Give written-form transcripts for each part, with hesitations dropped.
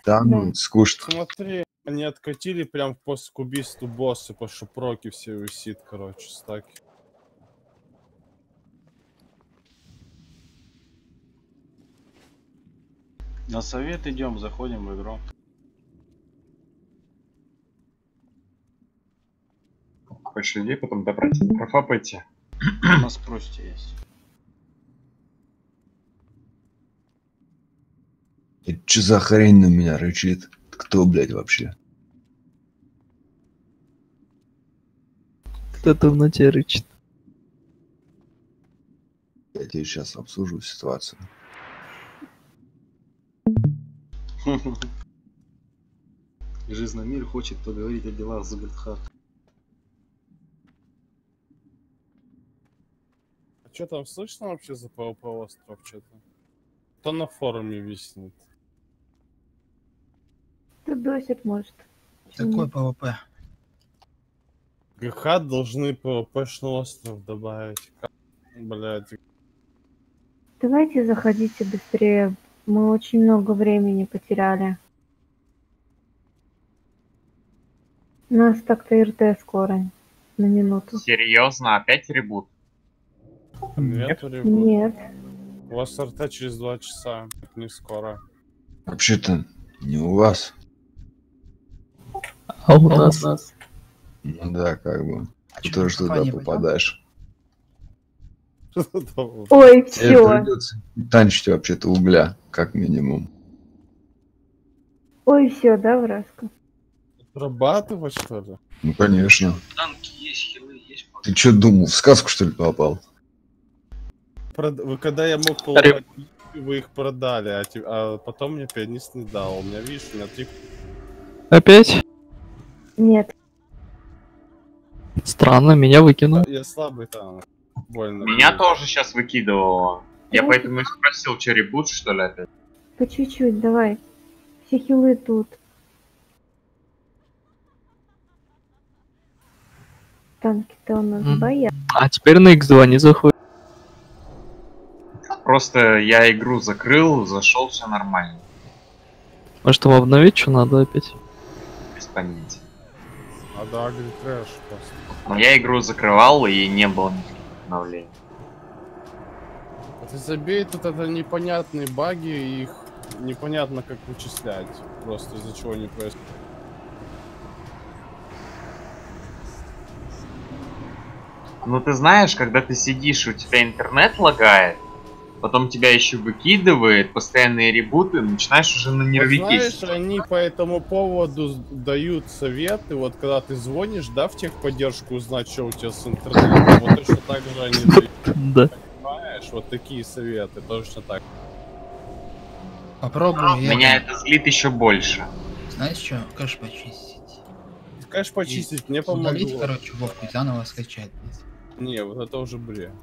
Да, ну, скучно. Смотри, они откатили прям после к убийству босса, потому что проки все висит, короче, стаки. На совет идем, заходим в игру. Хочешь людей потом добрать, профапайте. У нас спросите есть. И чё за хрень на меня рычит? Кто, блядь, вообще? Кто-то в ноте рычит. Я тебе сейчас обсужу ситуацию. Жизномир хочет поговорить о делах Зубертхарт. А что там слышно вообще за ПВП остров что-то? То на форуме виснет. Досик может. Какой ПВП? ГХ должны ПВПшный остров добавить. Блять. Давайте заходите быстрее. Мы очень много времени потеряли. У нас так-то РТ скоро. На минуту. Серьезно? Опять ребут? Нет, ребят. Нет. У вас РТ через 2 часа. Это не скоро. Вообще-то не у вас. А у нас? Ну да, как бы. Ты чё, тоже туда не попадаешь. Ой, Тебе все. придется танчить вообще-то угля, как минимум. Ой, все, да, Враска? Отрабатывать, что ли? Ну конечно. Танки есть, хилы есть. Ты чё думал, в сказку что ли попал? Вы когда я мог получать, вы их продали, а потом мне пианист не дал. У меня, видишь, у меня 3... Опять? Нет. Странно, меня выкинул. Я слабый там. Больно. Меня тоже сейчас выкидывало. Я поэтому и спросил, что ребут, что ли, опять? По чуть-чуть, давай. Все хилы тут. Танки-то у нас боятся. А теперь на X2 не заходит. Просто я игру закрыл, зашел, все нормально. Может, там обновить что надо опять? Без понятия. А да, Агри трэш просто. Но я игру закрывал и не было никаких обновлений. А ты забей, тут это непонятные баги, и их непонятно как вычислять. Просто из-за чего не происходит. Ну ты знаешь, когда ты сидишь, у тебя интернет лагает, потом тебя еще выкидывает, постоянные ребуты, начинаешь уже на нервики. Знаешь, они по этому поводу дают советы, вот когда ты звонишь, да, в техподдержку узнать, что у тебя с интернетом, вот точно так же они дают. Да. Понимаешь, вот такие советы, точно так. Попробуй. Меня это злит еще больше. Знаешь что? Кэш почистить. Конечно, почистить мне Удалить, помогло. короче, Вовку и заново скачать. Не, вот это уже бред.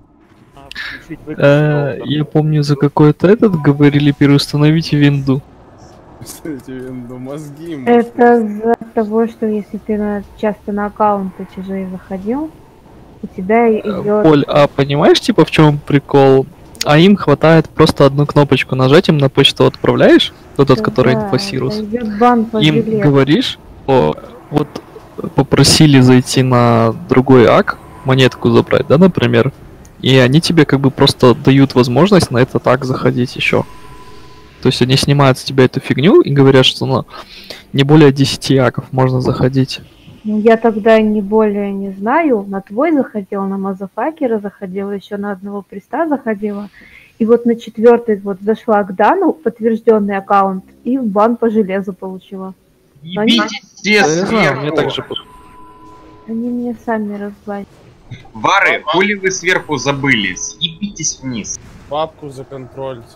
Я помню, за какой-то этот говорили переустановите винду. Кстати, винду мозги. Это из-за того, что если ты часто на аккаунты чужие заходил, у тебя идет... Поль, а понимаешь, типа, в чем прикол? А им хватает просто одну кнопочку нажать, им на почту отправляешь, тот, который инфосирус. Им говоришь, вот попросили зайти на другой ак, монетку забрать, да, например, и они тебе как бы просто дают возможность на этот ак заходить еще. То есть они снимают с тебя эту фигню и говорят, что ну, не более 10 аков можно заходить. Ну, я тогда не более не знаю. На твой заходила, на Мазафакера заходила, еще на одного приста заходила. И вот на 4-й вот зашла к Дану, подтвержденный аккаунт, и в бан по железу получила. Ебитесь все сверху! Они меня сами разбанили. Вары, хули вы сверху забыли? Съебитесь вниз. Папку законтрольте.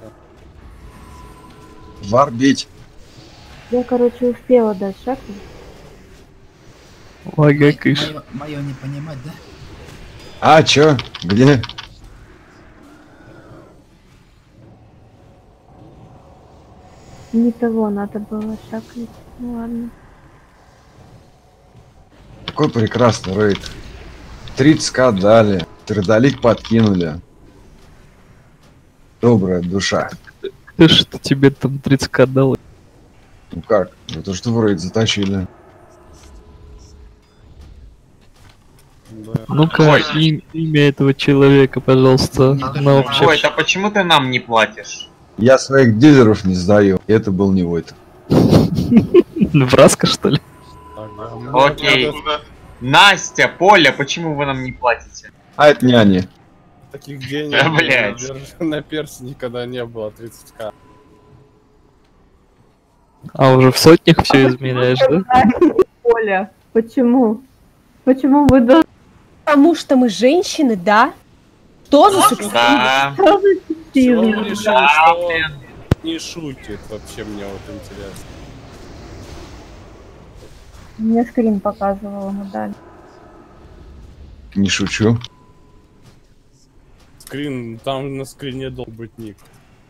Вар бить. Я, короче, успела дать шаг. Лагай кыш. Моё не понимать, да? А, чё? Где? Не того надо было шакнуть. Ну ладно. Какой прекрасный рейд. 30к дали. Тридолик подкинули. Добрая душа. Ты что тебе там 30к дал? Ну как? За то, что в рейд затащили. Да. Ну-ка, имя этого человека, пожалуйста. На вообще. Ой, а почему ты нам не платишь? Я своих дилеров не сдаю. Это был не Войт. Враска, что ли? Так, да. Мне Окей. надо Настя, Поля, почему вы нам не платите? А это не они. таких денег Да, блядь. на персе никогда не было 30к. А уже в сотнях все измеряешь, да? Оля, почему? Почему вы должны... Потому что мы женщины, да? Что за сексизм? Да. Что за Чего сексизм? он решил, что он не шутит? Вообще мне вот интересно. Мне скрин показывала, ну да. Не шучу. Скрин, там на скрине должен быть ник.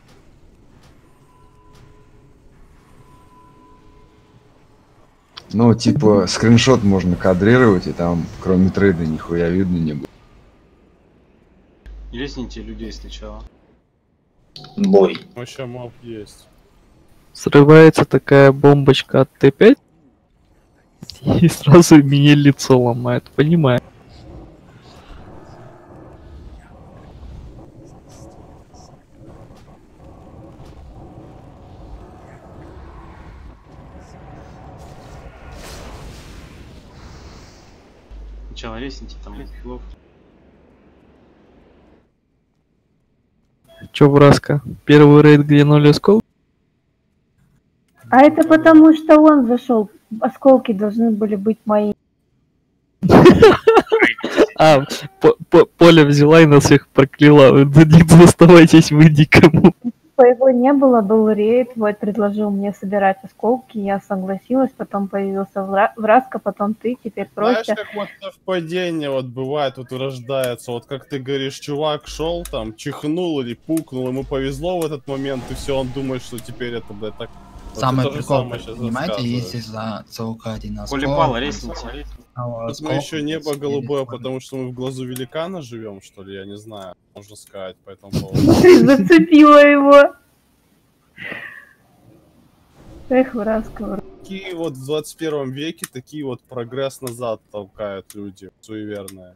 Ну, типа, скриншот можно кадрировать, и там, кроме трейда, нихуя видно не будет. Лесните людей сначала. Бой. Вообще моб есть. Срывается такая бомбочка от Т5, и сразу мне лицо ломает, понимаю. Сначала лесните там хилов. Чё, Враска? Первый рейд, где 0 оскол? А это потому, что он зашел. Осколки должны были быть мои. А, Поля взяла и нас всех прокляла. Да не оставайтесь вы никому. Его не было, был рейд, вот предложил мне собирать осколки, я согласилась, потом появился Враска, потом ты, теперь Знаешь, проще. как вот совпадение вот бывает, вот рождается, вот как ты говоришь, чувак шел там, чихнул или пукнул, ему повезло в этот момент, и все, он думает, что теперь это, блядь, так... Вот Самый ты то же прикол, самое щас понимаете, рассказываешь. если за ЦЛК один оскол... Полипала, лесните. Вот мы еще небо голубое, потому что мы в глазу великана живем, что ли, я не знаю, можно сказать по этому поводу. Ты зацепила его. Эх, Враска. Такие вот в 21 веке, такие вот прогресс назад толкают люди, суеверные.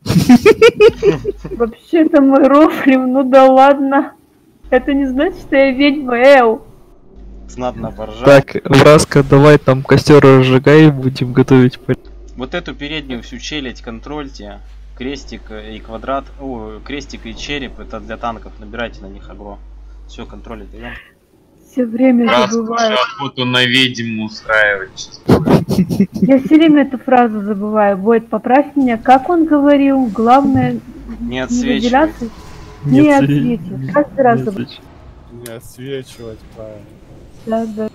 Вообще-то мы рофлим, ну да ладно. Это не значит, что я ведьма, эу. Знатно поржал. Так, Враска, давай там костер разжигай и будем готовить. Вот эту переднюю всю челядь контрольте. Крестик и квадрат, крестик и череп, это для танков, набирайте на них агро. Все, контроль даем. Все время Раз забываю. охоту на ведьму устраивать сейчас. Я все время эту фразу забываю. Бойд, поправь меня. Как он говорил? Главное Не выделяться. отсвечивай. Не отсветит. Каждый раз забываю. Не отсвечивать, правильно. Да, да.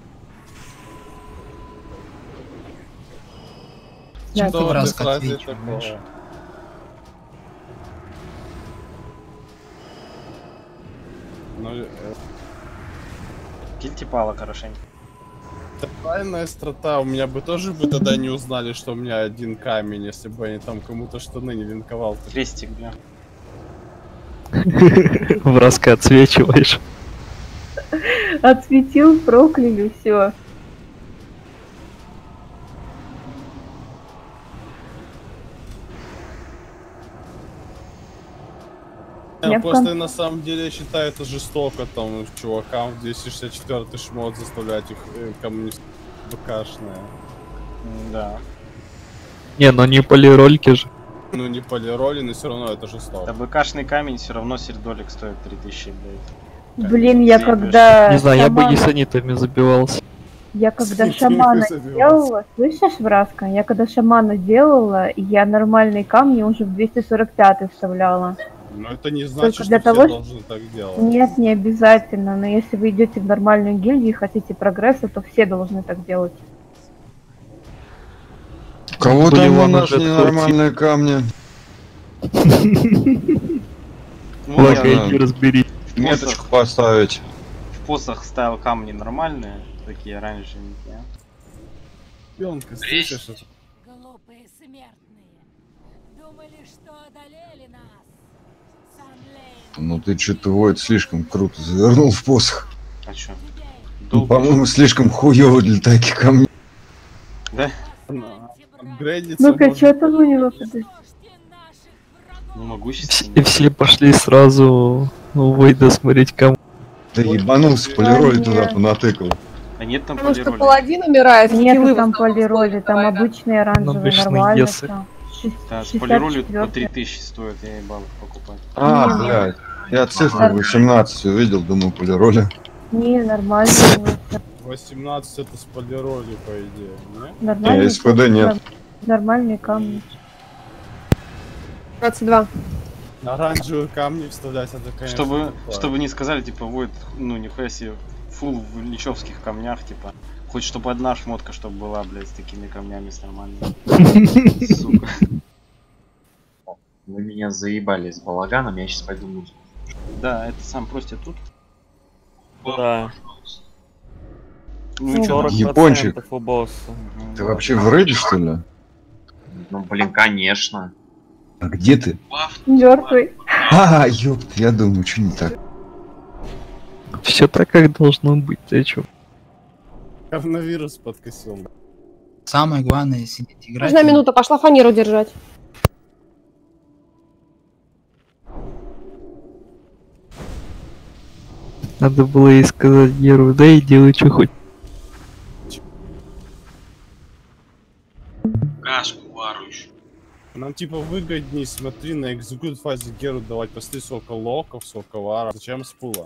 Чем Что ты в Враска этой фразе отсвечиваешь? такого? Ну, Кильте пала хорошенько. это правильная страта, у меня бы тоже бы тогда не узнали, что у меня один камень, если бы они там кому-то штаны не линковал. Крестик, бля. Враска отсвечиваешь. Отсветил, прокляли, все. Я Я в просто кон- на самом деле считаю это жестоко, там, чувакам в 264 шмот заставлять их коммунист БКшные. Да. Не, ну не полирольки же. Ну не полироли, но все равно это жестоко. Да БКшный камень все равно сердолик стоит 3000, блядь. Блин, я Заебешь. когда Не знаю, я бы шамана- гисонитами забивался. Я когда С шамана ними делала, слышишь, Враска? Я когда шамана делала, я нормальные камни уже в 245 вставляла. Но это не значит, Только для что того, все должны так делать. Нет, не обязательно, но если вы идете в нормальную гильдию и хотите прогресса, то все должны так делать. У кого Были там у вам нас уже ненормальные камни? Ну, Ладно, я иди разбери. Меточку поставить. в посох ставил камни нормальные, такие оранжевенькие. Пёнка, слышишь? это? Глупые смертные. Думали, что одолели нас. Санлейн. Ну ты что-то Войт слишком круто завернул в посох. А чё? Ну, по-моему, слишком хуёво для таких камней. Да? Ну-ка, что там у него, подожди? Ну, могущественный. И все пошли сразу Вейда смотреть кому. Да ебанулся, полироли туда понатыкал. А нет там Потому что полироли. паладин умирает, Нету там полироли, там обычные оранжевые, Обычные нормально есы. всё. Да, с полиролью по 64-й. 3000 стоит, я ебал их покупать. А, блядь. Я цифру 18 увидел, думаю, полироли. Не, нормально. у него всё. 18 это с полироли, по идее, не? Нормально. СПД нет. Нормальные камни. 22. Оранжевые камни вставлять, это, конечно, Чтобы такое. не сказали, типа, вот, ну, нихуя себе, фул в личевских камнях, типа. Хоть чтобы одна шмотка, чтобы была, блядь, с такими камнями, с нормальными. Сука. Вы меня заебали с балаганом, я сейчас пойду музыку. Да, это сам проститут. Да. Ну и чё? 40% Япончик. у босса. Ты вообще в рейде, что ли? Ну, блин, конечно. А где ты? Мертвый. А, ёпт, я думаю, что не так. Все так, как должно быть, ты чё? Коронавирус подкосил. Самое главное сидеть играть. Нужна минута, пошла фанеру держать. Надо было ей сказать Геру, да и делай, что хоть. Кашку варуешь. Нам типа выгодней, смотри, на экзекут фазе Геру давать, посты сколько локов, сколько варов. Зачем спула?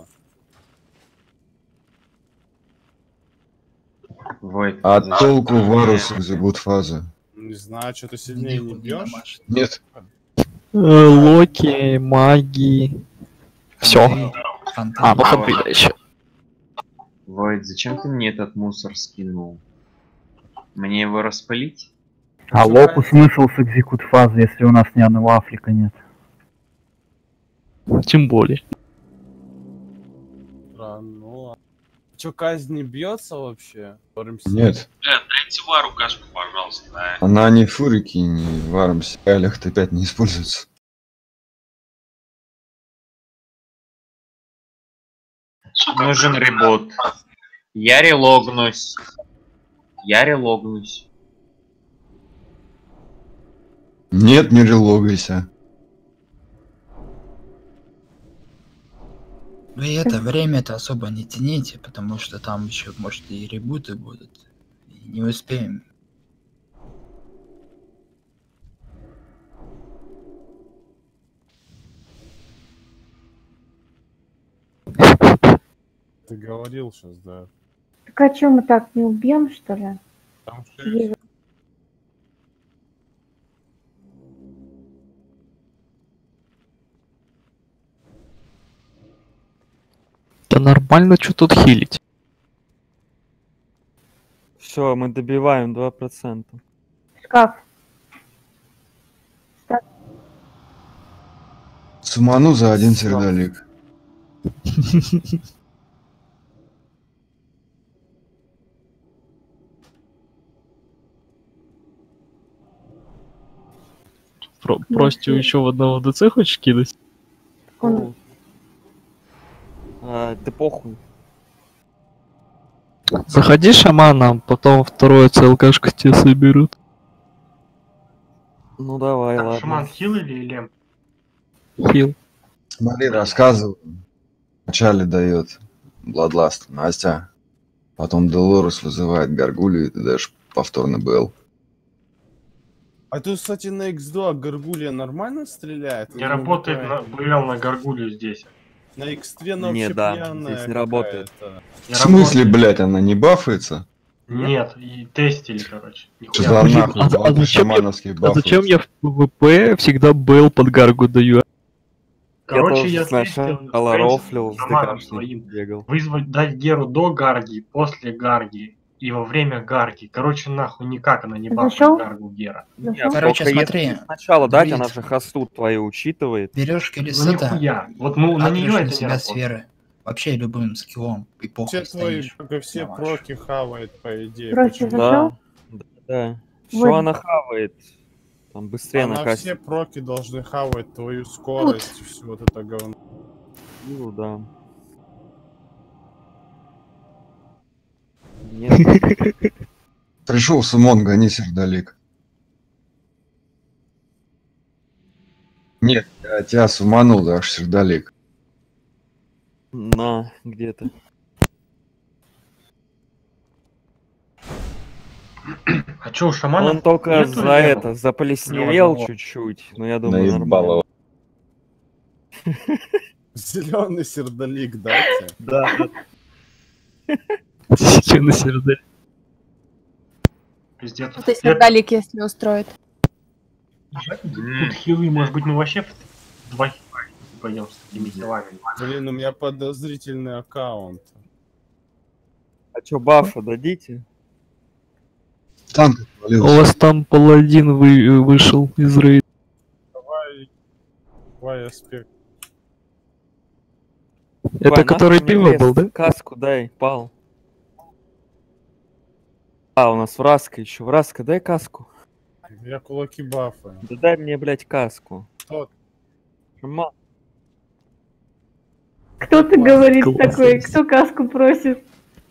Войт, А толку варус экзекут фазы? Не знаю, что ты сильнее не бьешь. Нет. Локи, маги. Все. А, ну Хабрида еще. Войт, зачем ты мне этот мусор скинул? Мне его распылить? А локу смысл с экзекут фазы, если у нас ни одного Африка нет? Тем более. Ну ладно. Чё, казнь не бьется вообще? Боремся. Нет. Дайте вару кашку, пожалуйста, да. Она ни фурики, ни варом стайлях опять не используется. Нужен ребот. Я релогнусь. Я релогнусь. Нет, не релогайся. Вы это время-то особо не тяните, потому что там еще, может, и ребуты будут. И не успеем. Ты говорил сейчас, да. Так а чё, мы так не убьем, что ли? Там Е- Да нормально, что тут хилить. Все, мы добиваем 2%. Шкаф. Суману за один сердолик. Простю еще в одного ДЦ хочешь кидать? Он- Да похуй. Заходи шаманом, потом второе ЦЛКшка тебе соберут. Ну давай, ладно. Шаман хил или лем? Хил. Смотри, рассказываю. Вначале дает Bloodlust Настя. Потом Долорес вызывает Гаргулью, и ты даешь повторно БЛ. А тут, кстати, на X2 Гаргулья нормально стреляет? Не работает на БЛ на Гаргулью здесь. На X3 она Не, вообще да, пьяная здесь не работает. какая-то. В смысле, блядь, она не бафается? Нет, и тестили, короче. Что за нахуй? А зачем шамановский а зачем бафается? я в ПВП всегда Бэл под гаргу даю? Короче, я сначала тестил рофлил, с шаманом ДКшником своим. бегал. Вызвать, дать Геру до Гарги, после Гарги и во время Гарги. Короче, нахуй никак она не бафает Зашёл? Гаргу Гера. Зашёл? Короче, Только смотри. если сначала дать, она Блиц. же хосту твою учитывает. Берешь Ну Келесета, нихуя. Вот ну на нее атрешь это на не себя работает. сферы. Вообще любым скиллом и Все похуй твои, стоишь. только все Давай. проки хавает, по идее. Проки Почему? зашёл? Да. Все Вот. она хавает. Там быстрее Она накатит. все проки должны хавать твою скорость и все вот это говно. Ну да. Нет. Пришел Сумон, гони сердолик. Нет, я тебя суманул, да, аж сердолик. На, где-то. А чё, у шамана? Он только нету за левого? это, заплесневел Левого. чуть-чуть, но я думаю, Наебал нормально. Зеленый сердолик дайте. Да. Зеленый сердолик. Пиздец. Это сердолик, если устроит. Тут хилы, может быть, мы вообще в 2 пойдем с такими хилами. Блин, у меня подозрительный аккаунт. А чё, бафа дадите? Танк У отвалился. вас там паладин вышел из рейда. Давай аспект. Это Вань, который нахуй мне пиво лес? был, да? Каску дай, пал. А, у нас Враска еще. Враска, дай каску. Я кулаки бафы. Да дай мне, блядь, каску. Кто? Шаман. Кто ты говоришь Класс. такой? Кто каску просит?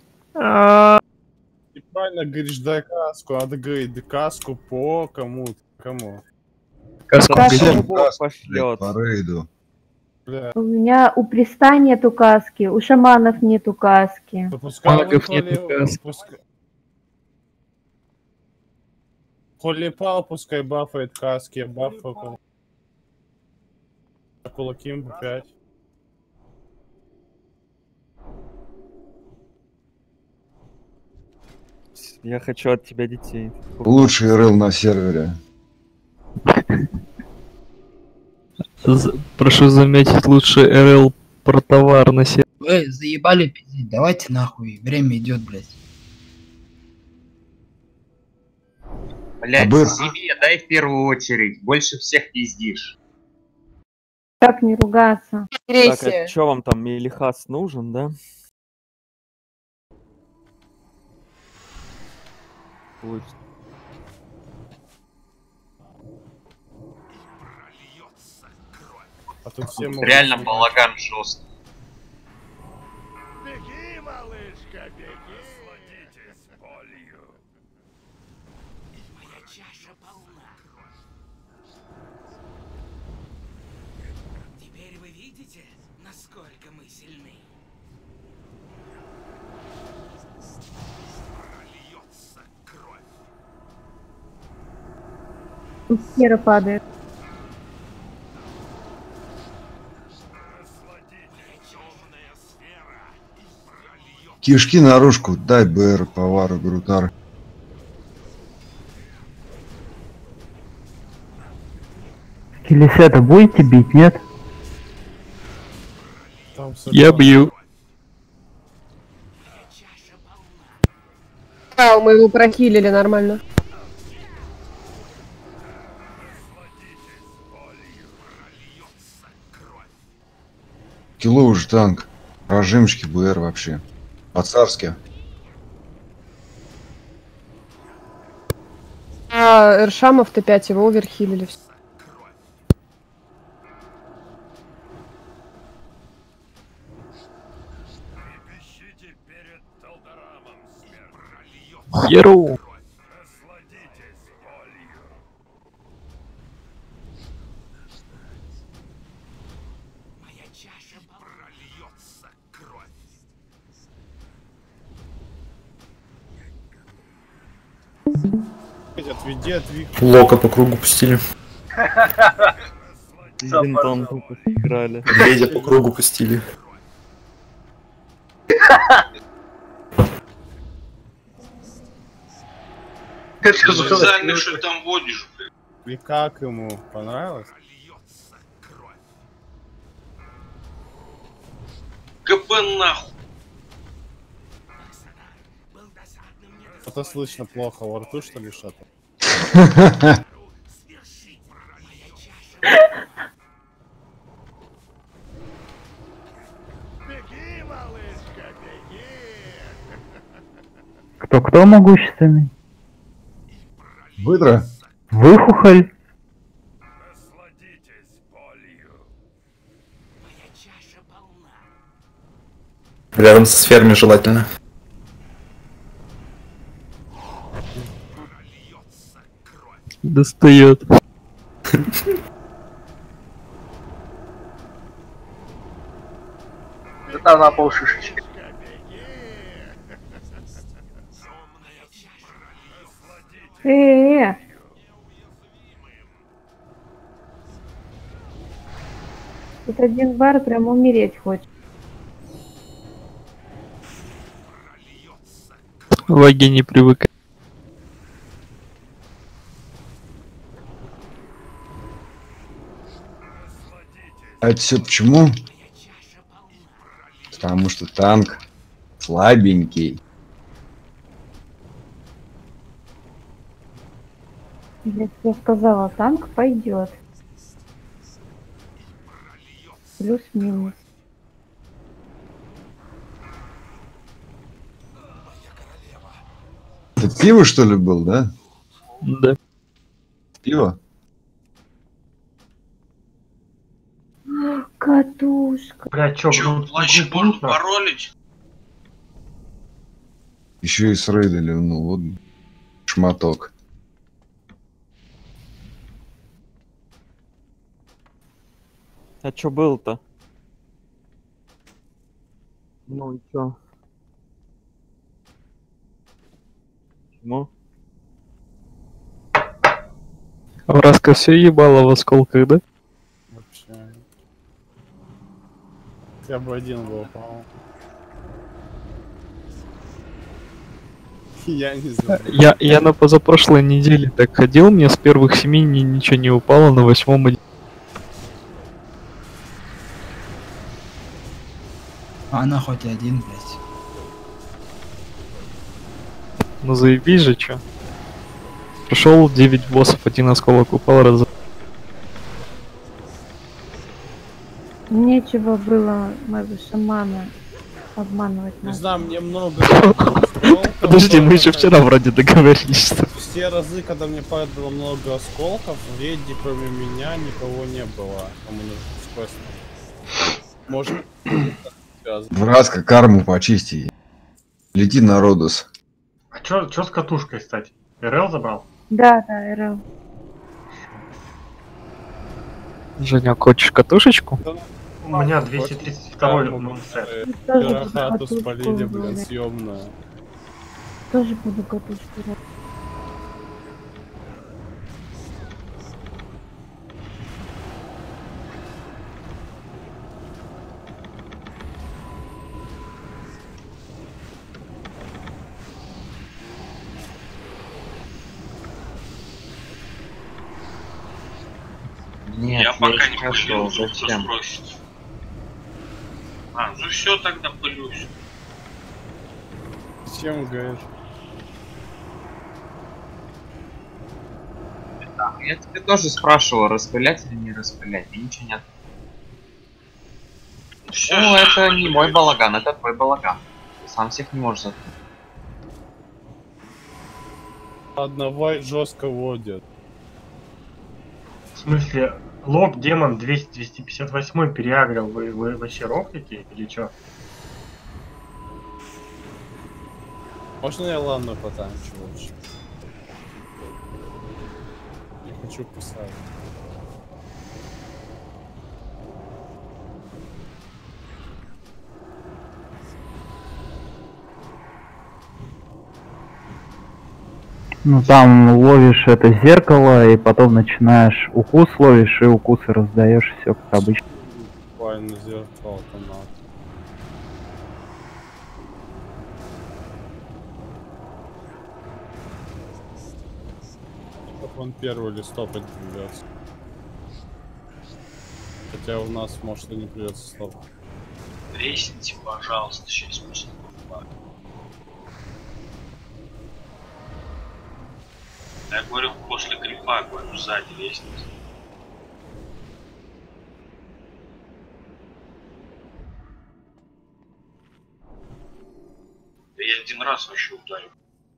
Ты правильно говоришь, дай каску. Надо говорить, дай каску по кому? Кому? Каску Да, где? что Бог пошлет. По рейду. Бля, У меня у Приста нету каски, у шаманов нету каски. да пускай Магов он нет каски. Холипал, пускай бафает каски, я бафаю кулаки ему 5. Я хочу от тебя детей. Лучший РЛ на сервере. Прошу заметить, лучший РЛ про товар на сервере. Вы заебали пиздить, давайте нахуй, время идет, блядь. Блять, Абыр. себе дай в первую очередь. Больше всех пиздишь. Как не ругаться? Так, а чё вам там, Мелихас нужен, да? Пусть. А тут все Тут реально балаган жесткий. Беги, малышка, беги! Насладитесь болью. Моя чаша полна. Теперь вы видите, насколько мы сильны? Прольется кровь. Хера падает. Кишки наружку, дай БР, повару, грутар. Келесета будете бить, нет? Я бью. А, мы его прохилили нормально. Кило уже танк. Прожимочки БР вообще. По-царски. А Эршамов Т5 его оверхилили. Всё. Еру. Отведи от Вик. Лока по кругу пустили. Винтон тупо сыграли. Медведя по кругу пустили. Это же Зайна, что ты там водишь, блядь? И как ему? Понравилось? КП нахуй. Это слышно плохо, во рту что ли что-то? Кто могущественный? Выдра? Выхухоль? Рядом со сферами желательно. Достает. Это на полшишечки. Тут один бар прям умереть хочет. Лаги не привыкай. А это все почему? Потому что танк слабенький. Я тебе сказала, танк пойдет. Плюс-минус. Это пиво, что ли, был, да? Да. Пиво? Катушка. Бля, чё, плащ можно паролить? Еще и с рейдали, ну вот шматок. А чё был-то? Ну и чё? Почему? Враска все ебало в осколках, да? Вообще. Я бы один был, по-моему. Я не знаю. Я на позапрошлой неделе так ходил, мне с первых 7 ничего не упало, на 8-м... Она хоть один, блядь. Ну заебись же, чё. Прошел 9 боссов, один осколок упал, раз. Нечего было моего шамана обманывать. Не знаю, мне много... Подожди, мы еще вчера вроде договорились, что... Все разы, когда мне падало много осколков, в рейде кроме меня никого не было. Кому нужно с квестом. Может... Враска, карму почисти. Лети на Родос. А чё с катушкой, кстати? РЛ забрал? Да, РЛ. Женя, хочешь катушечку? У меня 232 монсет. Пирохату спалили, блин, съемную. Тоже буду катушку. Нет, я пока не пошел, пылюсь, кто зачем? спросит. А, ну все, тогда пылюсь. Зачем говоришь? Да, я тебе тоже спрашивал, распылять или не распылять, и ничего нет. Ну, это не мой балаган, это твой балаган. Ты сам всех не можешь заткнуть. Одного жестко водят. В смысле, лоб демон 258 переагрил, вы вообще рофлите или чё? Можно я ладно потанчу лучше? Не хочу писать. Ну там ловишь это зеркало и потом начинаешь укус ловишь и укусы раздаешь, все как обычно. Буквально зеркало-то надо. Как он первый листопад придется. Хотя у нас может и не придется стопать. Ресните, пожалуйста, сейчас после. Я говорю, после крипа, говорю, сзади лестница. Да я один раз вообще ударил.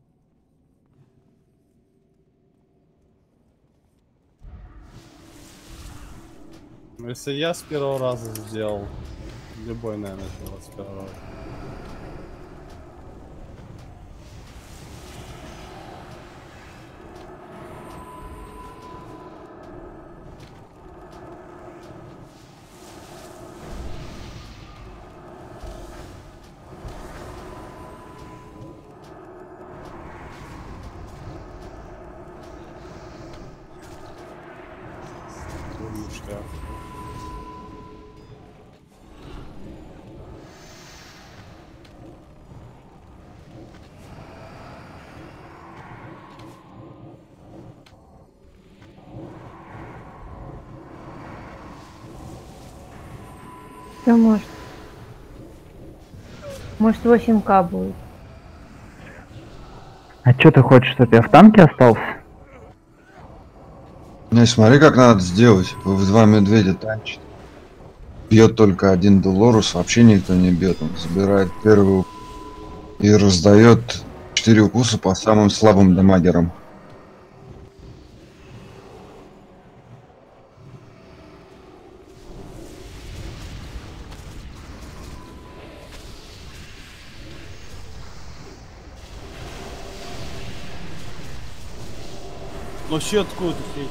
Если я с первого раза сделал, любой, наверное, сделал с первого раза. говоря. Что может? Может 8К будет. А чё ты хочешь, чтобы я в танке остался? Не, смотри, как надо сделать. В два медведя танчит. Бьет только один Долорус, вообще никто не бьет. Он забирает первый и раздает 4 укуса по самым слабым дамагерам. Ну щит откуда ты?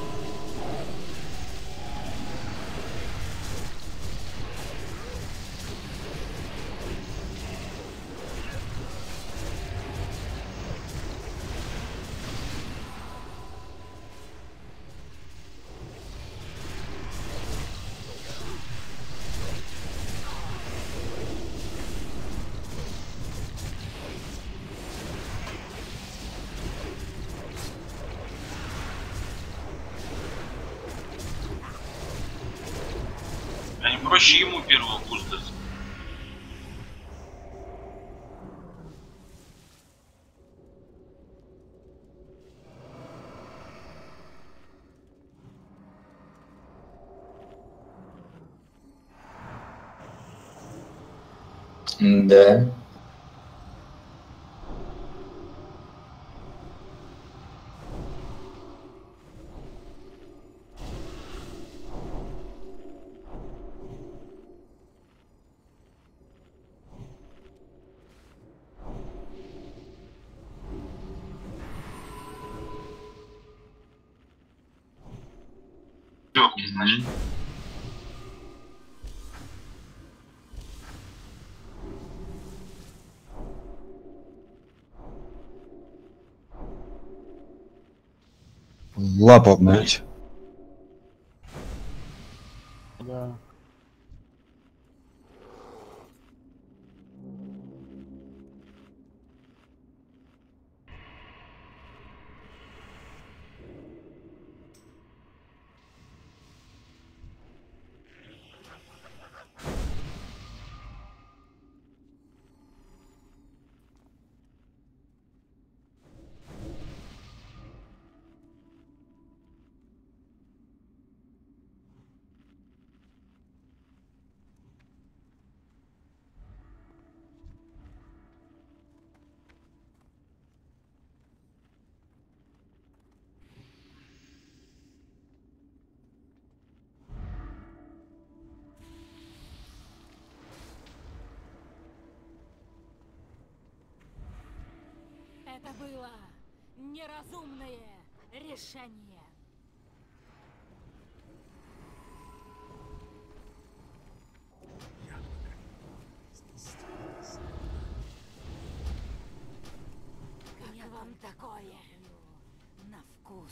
А не проще ему первый укус дать? Да. Значит. Лапу обновить. Да. Это было неразумное решение. Как вам такое на вкус?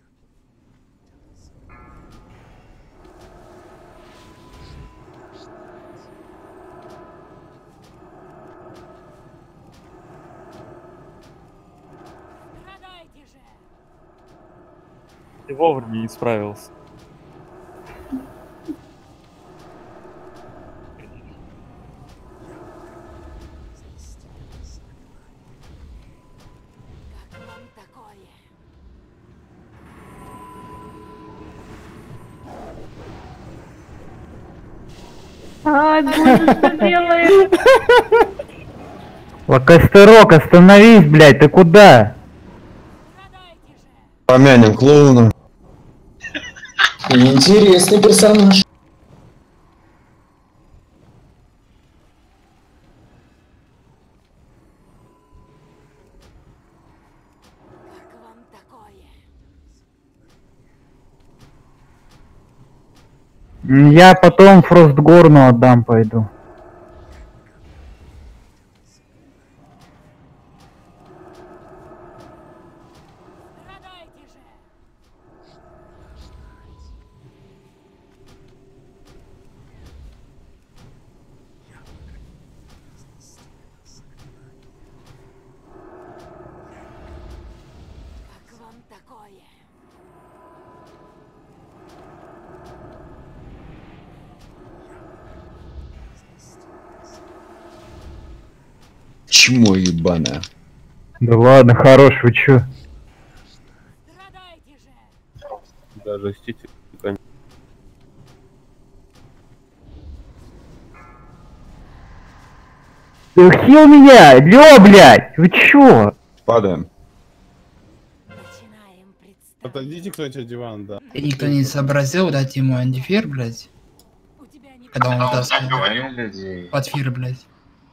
Страдайте же! Ты вовремя не справился. Как вам такое? Ай, боже, что делаешь? Лакастерок, остановись, блядь, ты куда? Помянем клоуна. Интересный персонаж. Как вам такое? Я потом Фростгорну отдам, пойду. Страдайте же! Чмо ебаное. Да ладно, хорош, вы чё? Даже ститель. Да хил меня! Лё, блядь! Вы чё? Падаем. Отойдите кто-нибудь от дивана, да. И никто не сообразил дать ему антифир, блядь. Когда он вытаскивал. Под фир, блядь.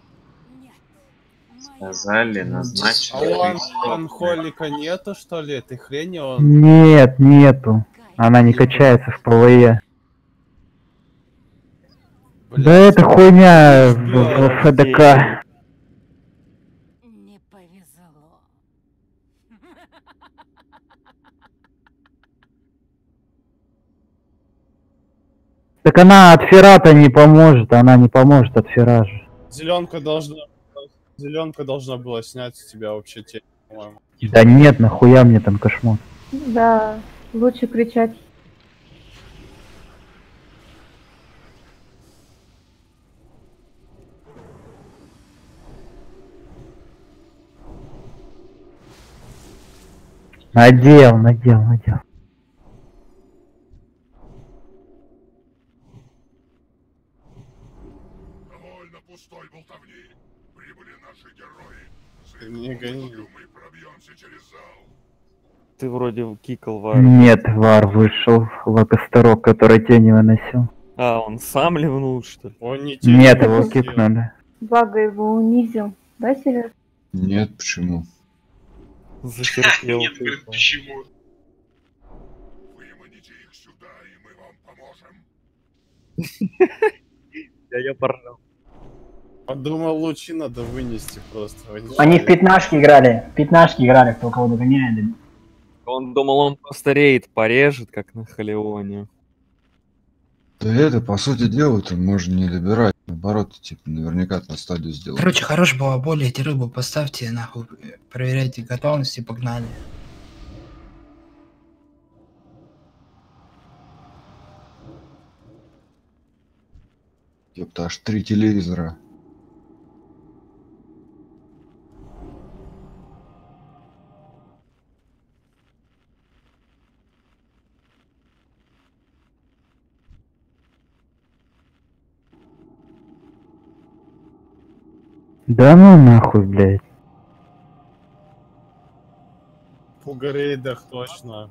Сказали, назначили. А у Анхолика нету, что ли, этой хрени? Он... Нет, нету. Она не качается в ПВЕ. Да это хуйня в ФДК. Не повезло. Так она от ферата не поможет, она не поможет от фиража. Зеленка должна была снять с тебя вообще те, по-моему. Да нет, нахуя мне там кошмар. Да, лучше кричать. Надел. Довольно пустой болтовни. Прибыли наши герои. Не гони. Мы пробьемся через зал. Ты вроде кикал Вар. Нет, Вар вышел, лакосторог, который тени выносил. А, он сам ливнул, что ли? Он не Нет, его кикнули. Бага его унизил. Да, Сереж? Нет, почему? Затерпел. Нет, говорит, почему? Выманите их сюда, и мы вам поможем. Я поржал. Подумал, лучи надо вынести просто. Они в пятнашки играли, кто кого догоняет. Он думал, он просто рейд порежет, как на Халеоне. Да это, по сути дела, это можно не добирать. Наоборот, типа, наверняка на стадию сделать. Короче, хорош было более, эти рыбу поставьте, нахуй, проверяйте готовность и погнали. Ёпта, аж 3 телевизора. Да ну нахуй, блядь. В пугарейдах точно.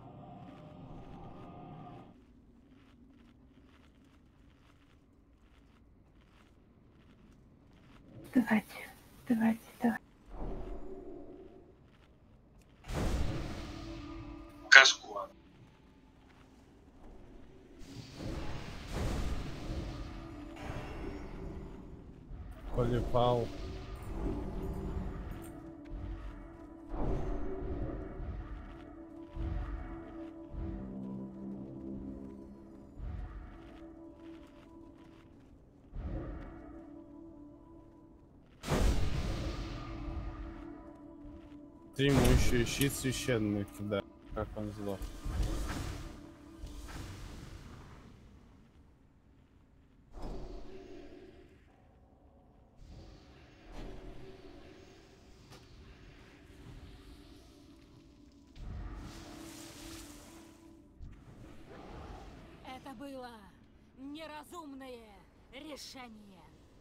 Давайте. Каску. Полипал. Ты ему еще и щит священный кидает, как он зло. Это было неразумное решение.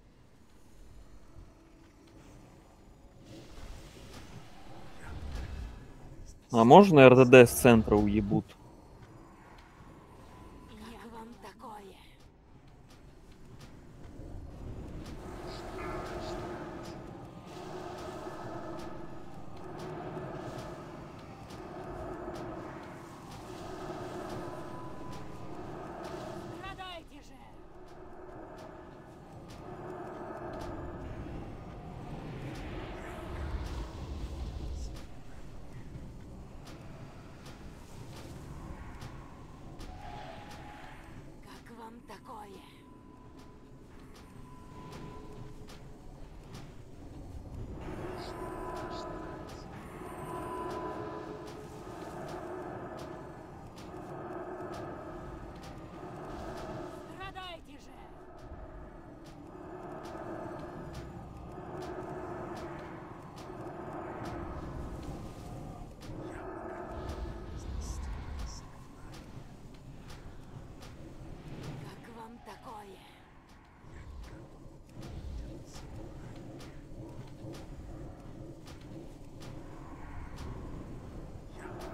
А можно РДД с центра уебут? Как вам такое? Страдайте же!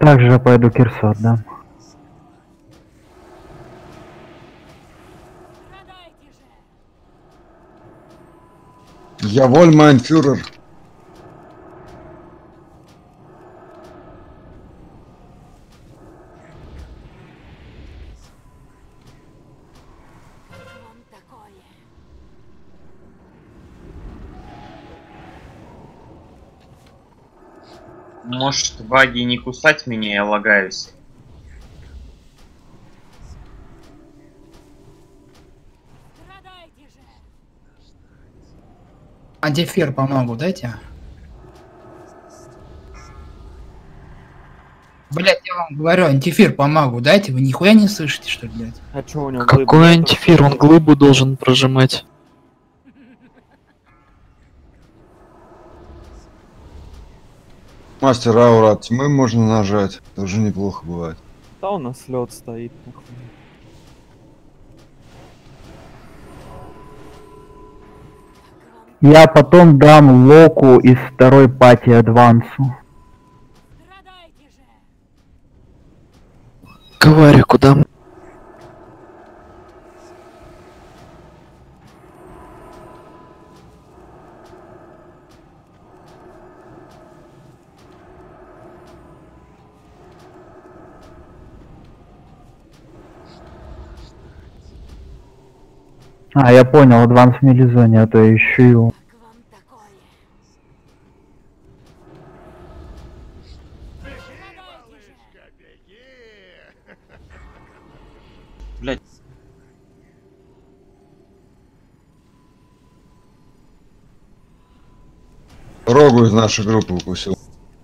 Также я пойду Кирсу отдам. Я воль, майн фюрер. Может, Ваги не кусать меня, я лагаюсь. Антифир помогу, дайте. Блять, я вам говорю, антифир помогу, дайте, вы нихуя не слышите, что ли, блядь? А чё у него Какой антифир? Он глыбу должен прожимать. Мастер аура от тьмы можно нажать. Тоже неплохо бывает. Да у нас лед стоит. Нахуй. Я потом дам Локу из второй пати адвансу. Говори, куда? А, я понял, адванс в милизоне, а то я ищу его. Блять. Рогу из нашей группы укусил.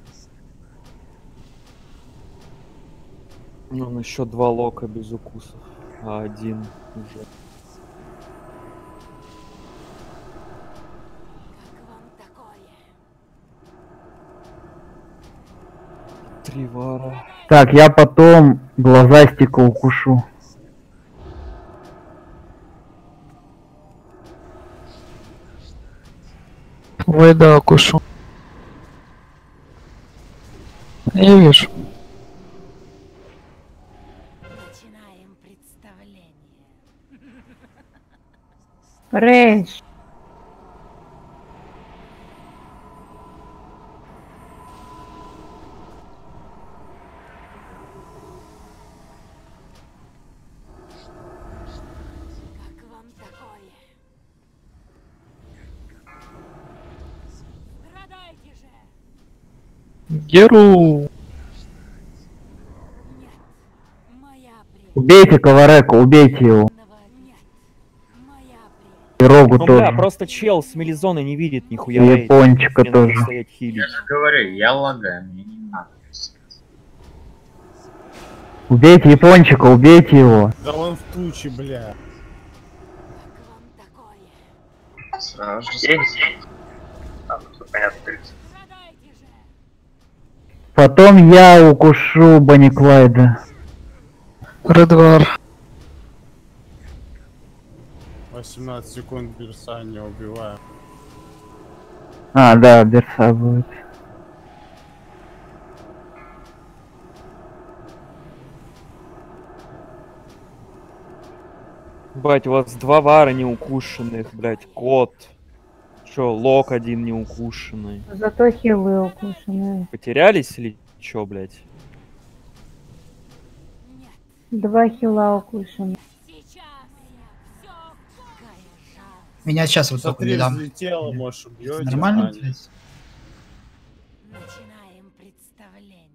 Ну, еще 2 лока без укусов, а 1 уже. Тривара. Так, я потом глазастика укушу. Ой, да, укушу. Я вижу. Рейндж. Геру. Убейте Коварека, убейте его. И Рогу Ну, тоже. бля, просто чел с мелизоны не видит нихуя. И Япончика Мне надо тоже. стоять хилить. Я же говорю, я лагаю, мне не надо. Убейте Япончика, убейте его. Да он в туче, бля. Сразу же. А, ну, понятно, 30. Потом я укушу Банниклайда. Редвар. 18 секунд берса не убиваем. А, да, берса будет. Бать, у вас 2 вара неукушенных, блять, кот. Чё, лок 1 неукушенный. Зато хилы укушенные. Потерялись или чё, блять? 2 хила укушенные. Меня сейчас вот только Смотри, не дам. взлетело, может, убьёте. Нормально, а, нет. блядь? Начинаем представление.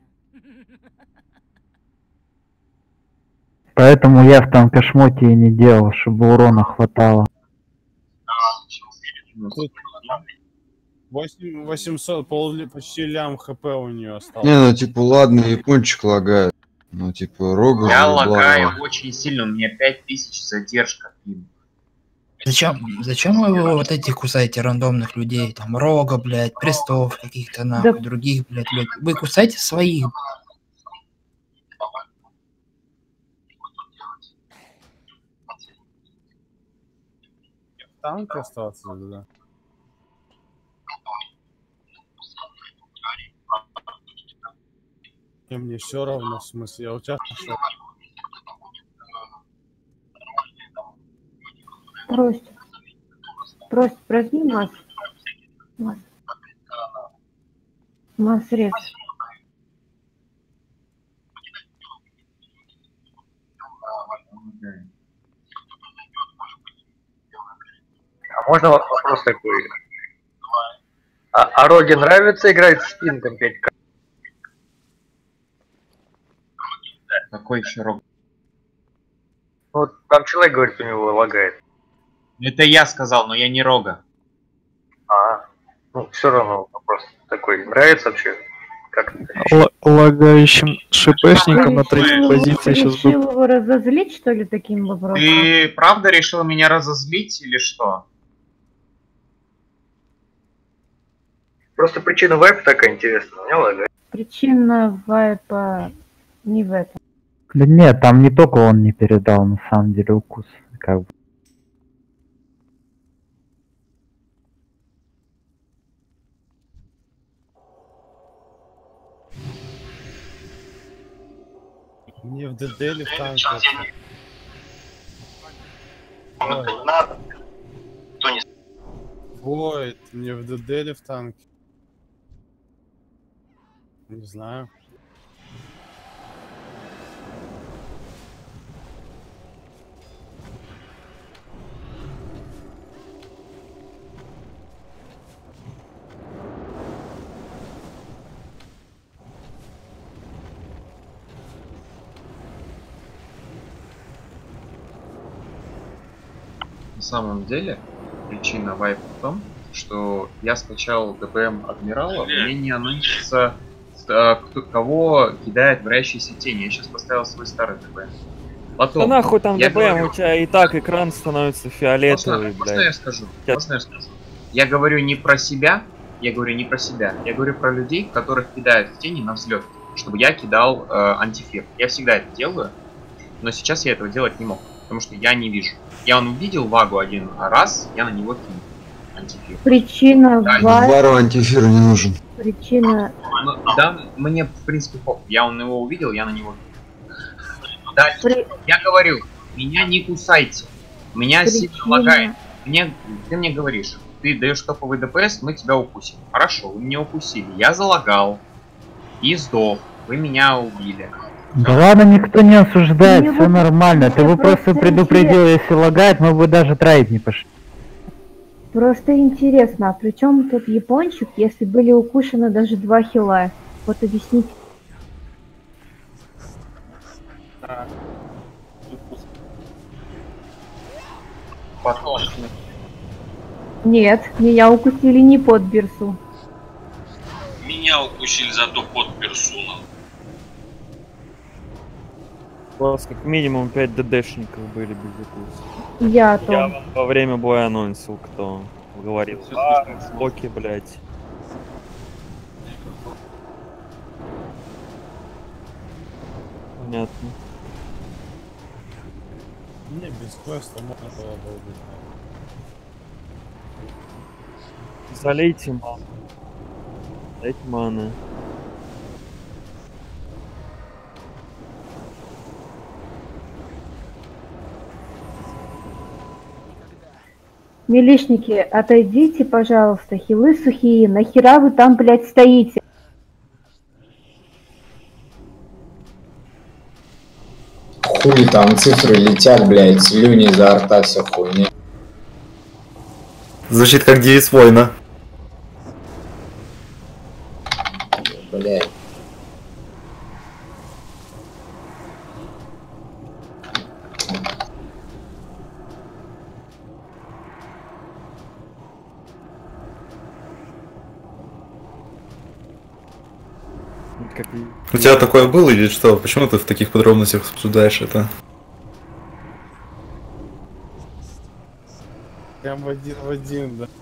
Поэтому я в танкошмоте и не делал, чтобы урона хватало. Тут 800, почти лям хп у нее осталось. Не, ну типа ладно, япончик лагает. Ну типа Рогу. Я же лагаю благо. очень сильно, у меня 5000 задержка. Зачем вы вот этих кусаете рандомных людей? Там Рога, блядь, Престов каких-то нахуй, Да. других, блядь, людей. Вы кусаете своих. Танк остался, да. Мне все равно, в смысле, я у тебя пошел. Просто возьми масс. Масс-рекс. А можно вопрос такой? А Роге нравится играть с пингом 5К? Какой еще Рог? Вот там человек говорит, у него лагает. Это я сказал, но я не Рога. Ну все равно вопрос такой. Нравится вообще? Как Лагающим ШПшником на третьей позиции сейчас был. Решил его разозлить, что ли, таким вопросом? Ты правда решил меня разозлить или что? Просто причина вайпа такая интересная, у меня лагает. Причина вайпа не в этом. Да нет, там не только он не передал, на самом деле, укус. Как бы. Мне в ДД или в танке? Войд, мне в ДД или в танке? Не знаю. На самом деле, причина вайпа в том, что я скачал ДПМ Адмирала, мне не анонсится, кого кидает вращиеся тени. Я сейчас поставил свой старый ДПМ. Потом, да нахуй там ДПМ, говорю, у тебя и так экран становится фиолетовый, можно я скажу? Можно я скажу? Я говорю не про себя, я говорю про людей, которых кидают в тени на взлет, чтобы я кидал антифир. Я всегда это делаю, но сейчас я этого делать не мог, потому что я не вижу. Я увидел вагу один раз, я на него кинул антифир. Причина Вару антифир не нужен. Причина... Ну, да, мне в принципе похуй. Я его увидел, я на него кинул. Дальше. Я говорю, меня не кусайте. Меня сильно лагает. Ты мне говоришь, ты даешь топовый ДПС, мы тебя укусим. Хорошо, вы меня укусили. Я залагал и сдох. Вы меня убили. Да ладно, никто не осуждает, все нормально. Ты бы просто предупредил, если лагает, мы бы даже троить не пошли. Просто интересно, а при чем тут япончик, если были укушены даже 2 хила? Вот объясните. Потом. Нет, меня укусили не под Бирсу. Меня укусили зато под персоном. У вас как минимум 5 ДДшников были без укуса. Я тоже. Я во время боя анонсил, кто говорил. Локи, блять. Понятно. Не, без квеста можно было бы убить. Залейте ману. Дайте маны. Милишники, отойдите, пожалуйста, хилы сухие, нахера вы там, блядь, стоите? Хули там цифры летят, блядь, слюни изо рта, вся хуйня. Звучит как девиз воина. Блядь. У тебя такое было или что? Почему ты в таких подробностях обсуждаешь это? Прям в один, да.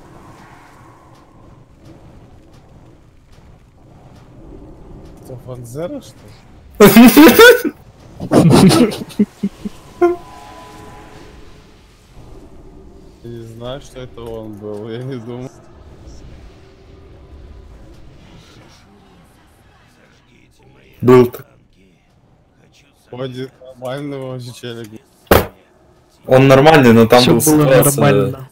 Что, Фанзера, что ли? Я не знаю, что это он был, я не думаю. Был. Ходит нормального челик. Он нормальный, но там Всё был было ситуация... нормально.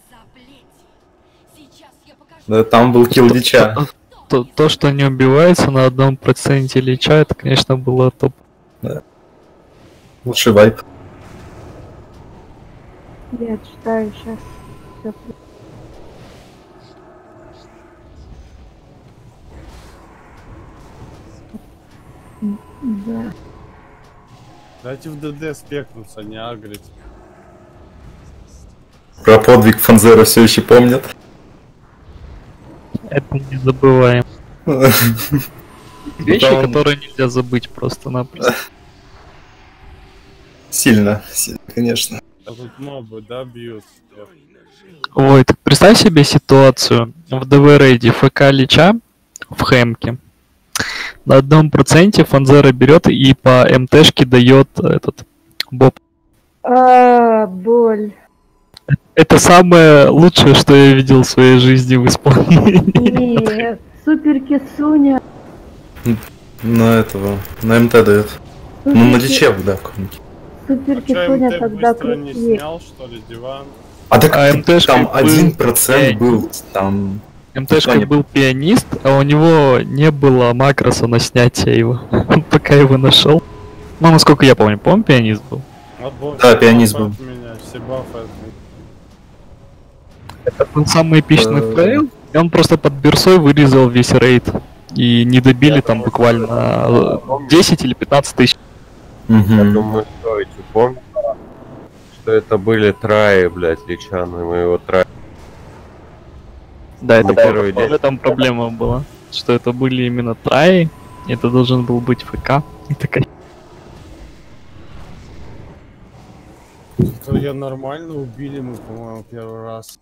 Да, там был килл Лича. То, что не убивается на 1% Лича, это, конечно, было топ. Да. Лучший вайп. Я читаю сейчас. Всё. Да. Дайте в ДД спекнуться, не агрить. Про подвиг Фанзера все еще помнят. Это не забываем. Вещи, Там- которые нельзя забыть просто-напросто. Сильно, конечно. А тут мобы, да, бьют? Ой, так представь себе ситуацию. В ДВ-рейде ФК Лича в хэмке. На 1% Фанзера берет и по МТшке дает этот боб. Боль. Это самое лучшее, что я видел в своей жизни в исполнении. Нет, супер кисуня. На этого, на МТ дает. Ну, на Личе, да, в каком-нибудь. Супер Чё, кисуня МТ тогда быстро не крутее. снял, что ли, диван? А так МТшкой там был 1% был, там... МТшкой был пианист, а у него не было макроса на снятие его. Он пока его нашел. Ну, насколько я помню, по-моему, пианист был. Да, пианист был. Меня, все бафы от меня. Это был самый эпичный фейл, и он просто под берсой вырезал весь рейд. И не добили там буквально 10 или 15 тысяч. Я думаю, стоите помнить, что это были траи, блядь, Личаны, мы его траи. Да, это первый в день. этом проблема была. Что это были именно траи, это должен был быть ФК. И такая... То я нормально убили мы, по-моему, первый раз.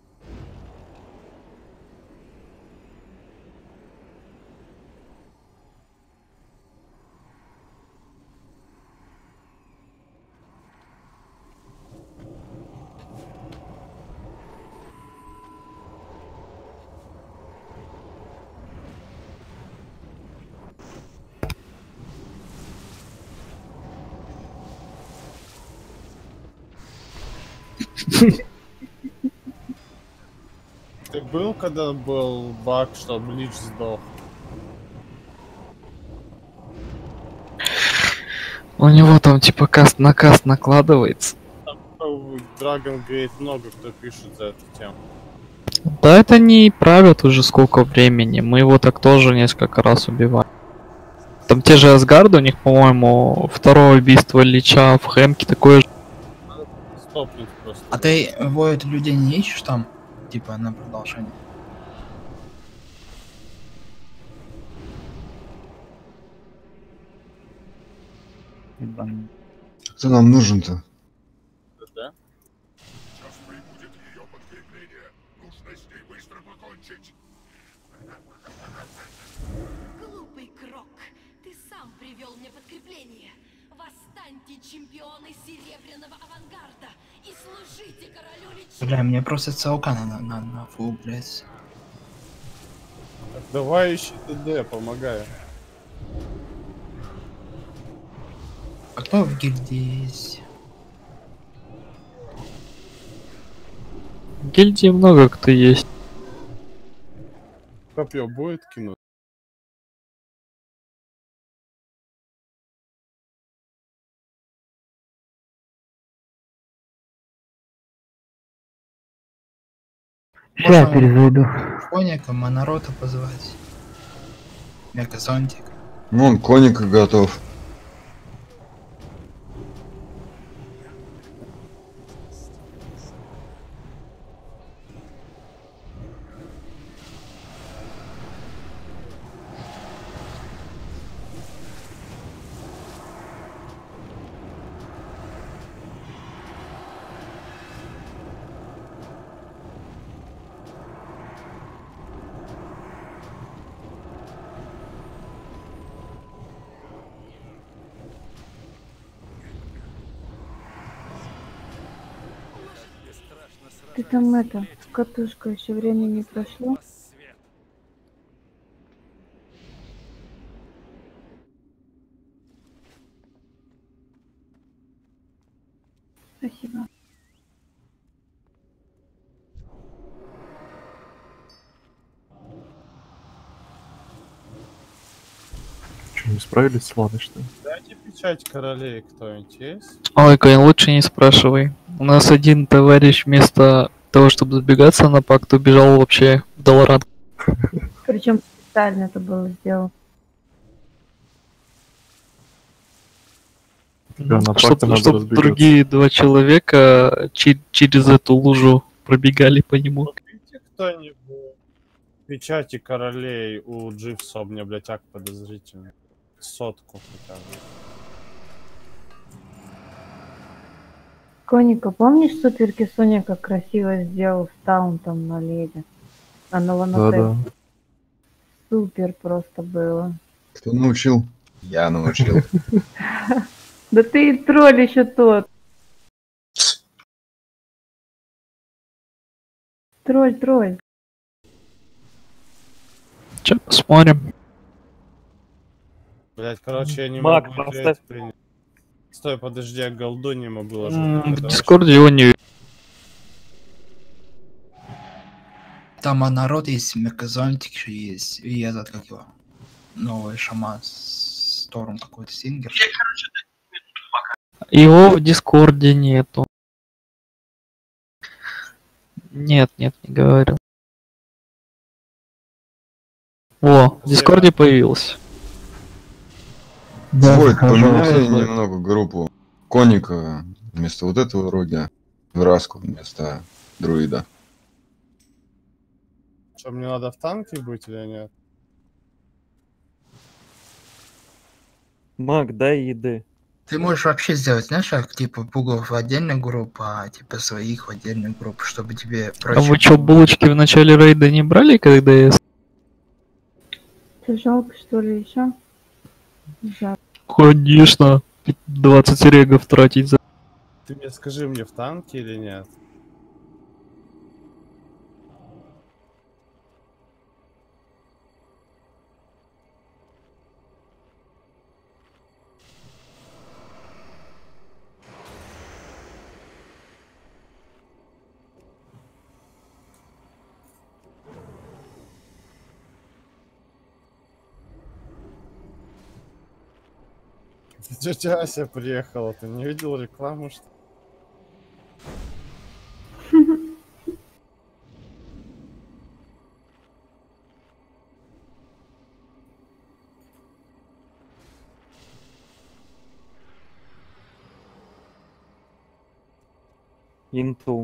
Ты был, когда был баг, что Блич сдох? У него там типа каст на каст накладывается. В Dragon Gate много кто пишет за эту тему. Да это не правят уже сколько времени. Мы его так тоже несколько раз убивали. Там те же Асгарды, у них, по-моему, второе убийство Лича в хэмке такое же. Стопнуть просто. А ты, Войд, людей не ищешь там? Типа на продолжение? Кто нам нужен-то? Да? Сейчас прибудет ее подкрепление. Нужно с ней быстро покончить. Глупый Крок, ты сам привел мне подкрепление. Восстаньте, чемпионы Серебряного Авангарда, и служите королю Лича. Бля, мне просто ЦЛК на фул, блядь. Так, давай ищи ТД, помогай. А кто в гильдии есть? В гильдии много кто есть. Копье будет кинуть? Сейчас перезайду. Коника, Монорота позвать. Мегазонтик. Вон, коника готов. Ты там это, катушка, еще время не прошло. Спасибо. Что, не справились с Ладой, что ли? Дайте печать королей, кто-нибудь есть? Ой, Кайн, лучше не спрашивай. У нас один товарищ вместо того, чтобы забегаться на пакт, убежал вообще в Долорад. Причем специально это было сделано. Чтобы другие два человека через эту лужу пробегали по нему. Купите кто-нибудь печати королей у Дживса, мне, блядь, акт подозрительный. 100 хотя бы. Коника, помнишь суперки Соня как красиво сделал с таунтом на леди? А на Ланоте? Да. Супер просто было. Кто научил? Я научил. Да ты тролль еще тот. Тролль. Че, посмотрим. Блять, короче, я не Мак, могу поставь. принять. Стой, подожди, я голду не могу ложить. В Дискорде его не... Там народ есть, Меказонтик еще есть, и этот, как его, новый шаман, Сторм какой-то, Сингер. Его в Дискорде нету. Нет, не говорил. Во, в Дискорде появился. Да, Войт, захожу, поменяй захожу. немного группу. Коника вместо вот этого роги, Враску вместо друида. Что, мне надо в танке быть или нет? Мак, дай еды. Ты можешь вообще сделать, знаешь, как типа пугов в отдельную группу, а типа своих в отдельную группу, чтобы тебе А вы чё, булочки в начале рейда не брали, когда я... Тебе жалко, что ли, еще? Жалко. Конечно, 20 регов тратить за... Ты мне скажи, мне в танке или нет? Тетя Ася приехала, ты не видел рекламу, что? Инту.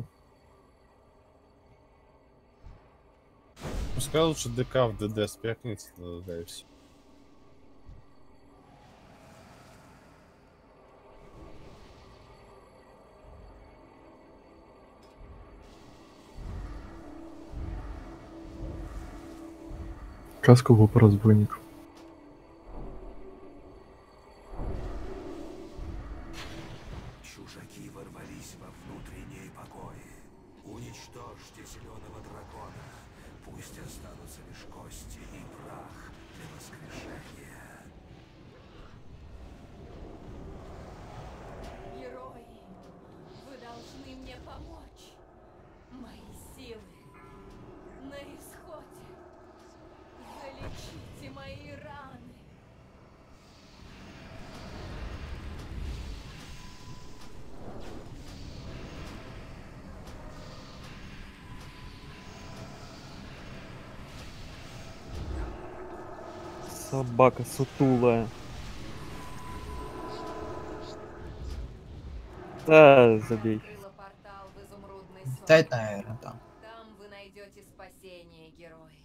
Пускай лучше ДК в ДД спекнется, да и все. Каску по разбойнику. Чужаки ворвались во внутренние покои. Уничтожьте зеленого дракона. Пусть останутся лишь кости и прах для воскрешения. Герои, вы должны мне помочь. Мои силы на исходе. Залечите мои раны. Собака сутулая. Да, забей. Дай, наверное, там. Там вы найдете спасение, герои.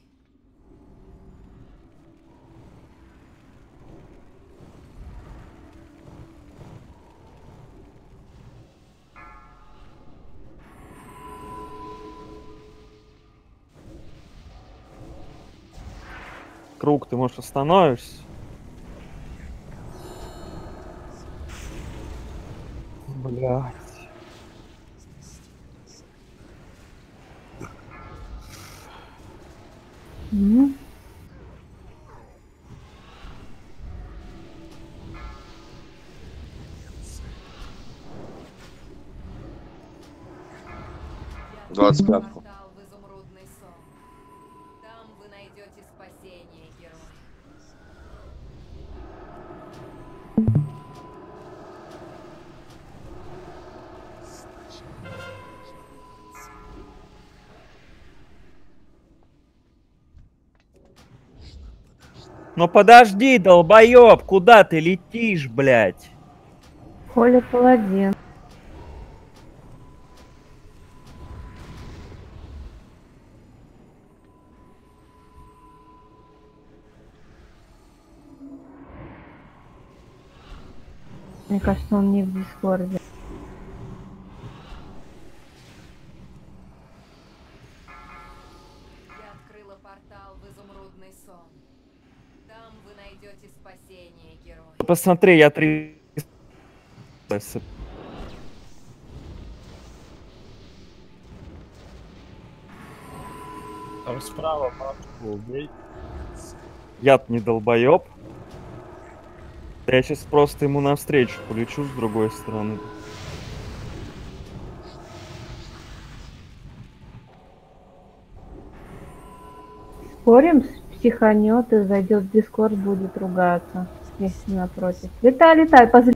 Круг, ты, может, остановишься? Блядь. 25. Портал в изумрудный сон. Там вы найдете спасение, герой. Ну подожди, долбоёб, куда ты летишь, блядь? Коля паладин. Мне кажется, он не в Дискорде. Я открыла портал в изумрудный сон. Там вы найдете спасение, герой. Посмотри, я 3... Там справа матушку убей. Я-то не долбоёб. Я сейчас просто ему навстречу полечу с другой стороны. Спорим, психанет и зайдет в Дискорд, будет ругаться, если напротив. Летай, летай, позри.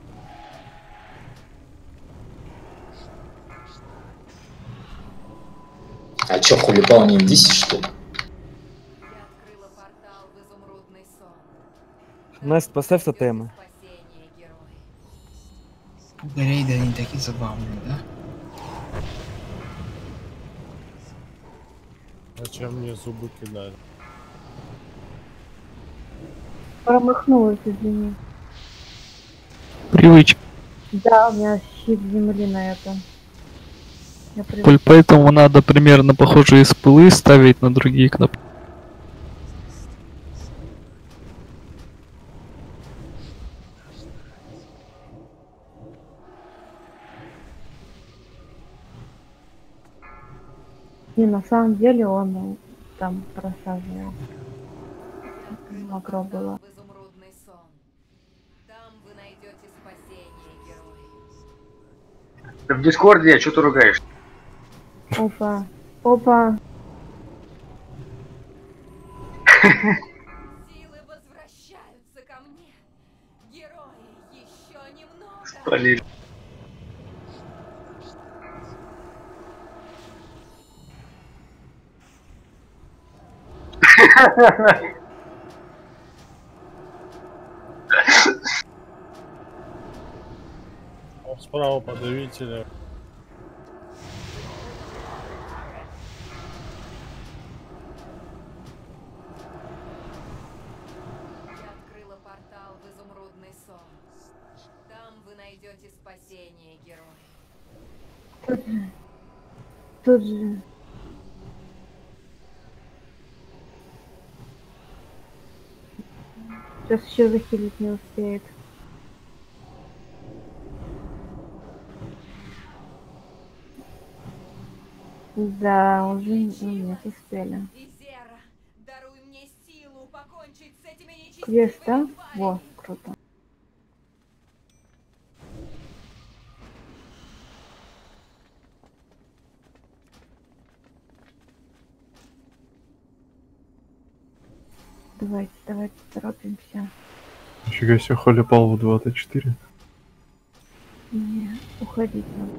А чё, хулипал не в 10, что ли? Я открыла портал в изумрудный сон. Настя, поставь тотемы. Спасение, герой. Рейды, они такие забавные, да? Зачем мне зубы кидали? Промахнулась, извини. Привычка. Да, у меня щит земли на это. Я Поэтому надо примерно похожие спылы ставить на другие кнопки. Не, на самом деле он там просаживал. Макро было. В изумрудный сон. Там вы найдете спасение, герой. Ты в Дискорде, что ты ругаешь? Опа. Опа. Силы возвращаются ко мне. Герои, еще немного. Спалили. Справа подавителя. Я открыла портал в изумрудный сон. Там вы найдете спасение, герой. Тут же. Сейчас еще захилить не успеет. Да, уже нет, успели. Визера, даруй мне силу покончить с этими Квест, нечестивыми да? Во, круто. Давайте торопимся. Нифига себе, холипал в 24. Не, уходить надо.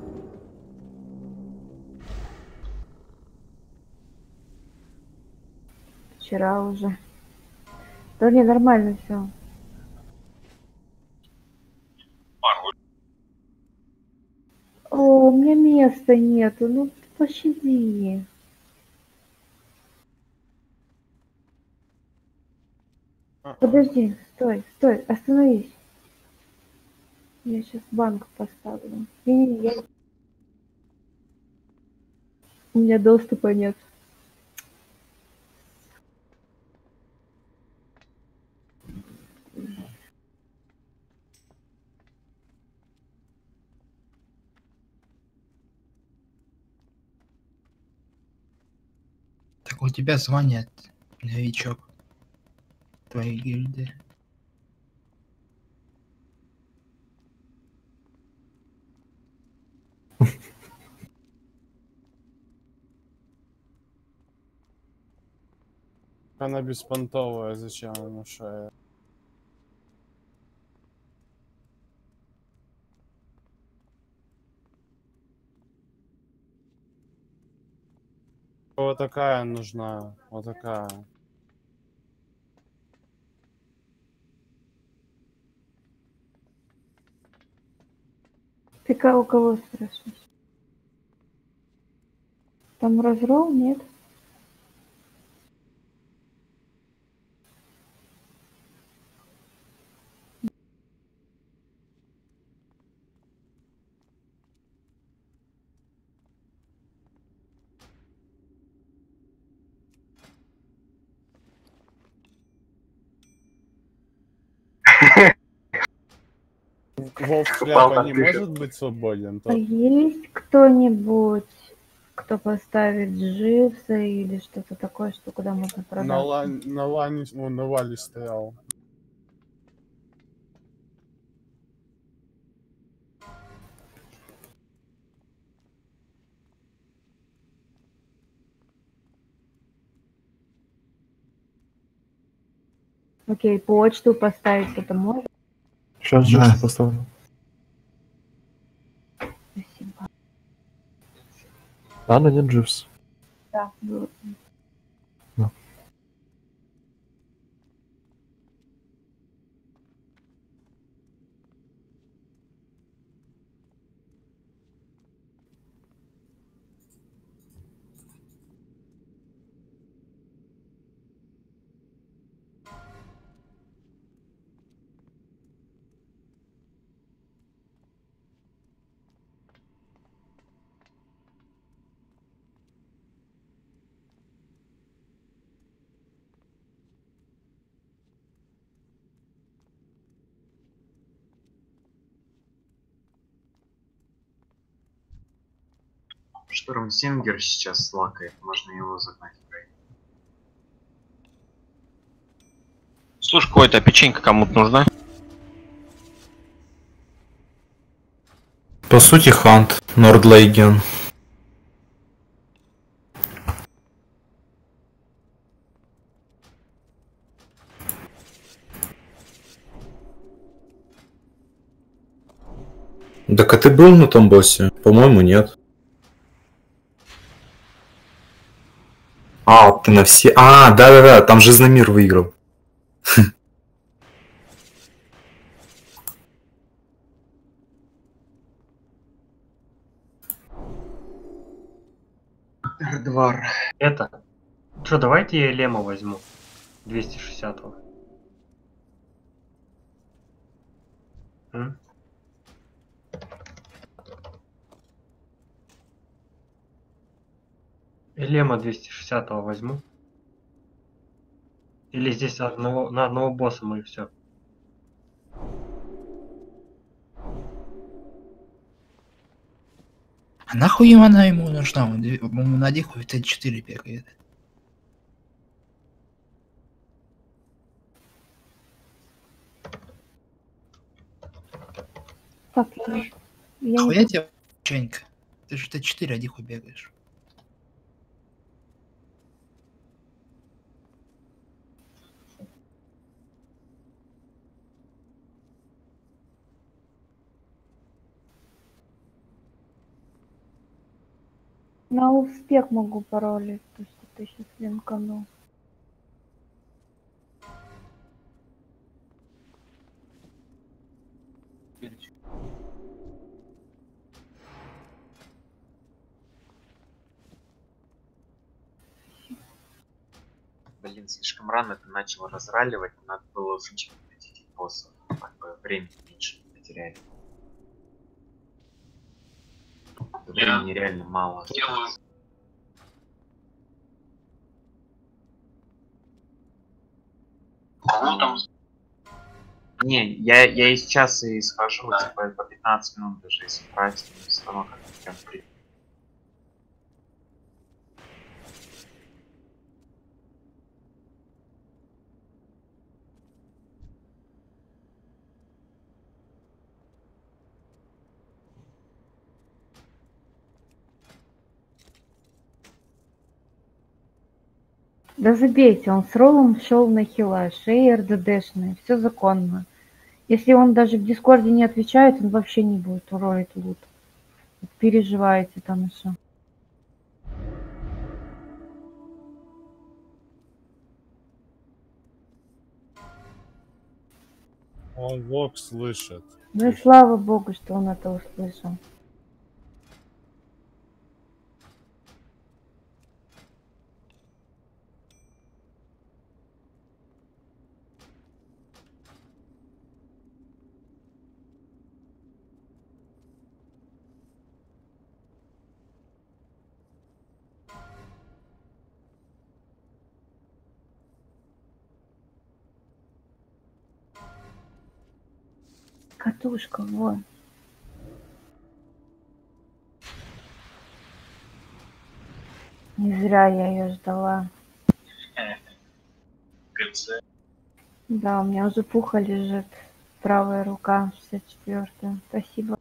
Вчера уже. Да не, нормально все. О, у меня места нету, ну пощади. Подожди, стой, остановись. Я сейчас банк поставлю. Не, у меня доступа нет. Так у тебя звание новичок твоей гильдии. Она беспонтовая, зачем ему шея? Вот такая нужна, вот такая. Ты у кого спрашиваешь? Там разрол, нет? Вов Шляпа не может быть свободен? А есть кто-нибудь, кто поставит Дживса или что-то такое, что куда можно продать? На Вале стоял. Окей, почту поставить кто-то может? Сейчас Дживс поставлю. Спасибо. Да, но нет Дживс. Да, было. Да. Штормсингер сейчас лакает, можно его загнать. Слушай, какой-то печенька кому-то нужна? По сути, Хант, Нордлейген. Так а ты был на том боссе? По-моему, нет. А, ты на все... А, да-да-да, там же Знамир выиграл. Двор. Это. Что, давайте я Лема возьму. 260-го. Лема 260-го возьму. Или здесь на одного босса мы и все. А нахуй она ему нужна? Он на диху Т4 бегает. Так, я Хуя тебе, Ченька? Ты же Т4 одиху бегаешь. на успех могу паролить, то есть ты сейчас линканул. Блин, слишком рано ты начал разраливать, надо было уже этих боссов. Как бы времени меньше потеряли. Времени реально мало. Не, я из часа и схожу, типа по 15 минут даже если тратить, но все равно как-то прям при... Да забейте, он с роллом шел на хила, шеи РДДшные, все законно. Если он даже в Дискорде не отвечает, он вообще не будет уролить лут. Переживаете там еще. Он лог слышит. Ну и слава богу, что он это услышал. Катушка, вот. Не зря я ее ждала. Да, у меня уже пуха лежит. Правая рука, 64-я. Спасибо.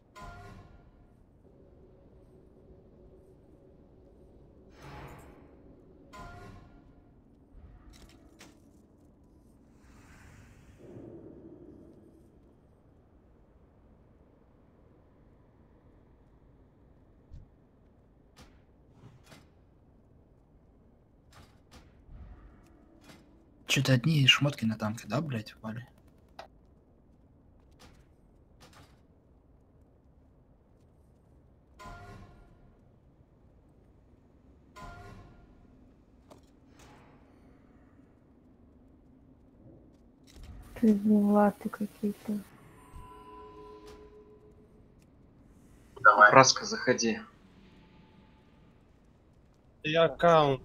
Что-то одни шмотки на танке, да, блять, упали? Ты какие-то. Давай. Праска, заходи. Я аккаунт.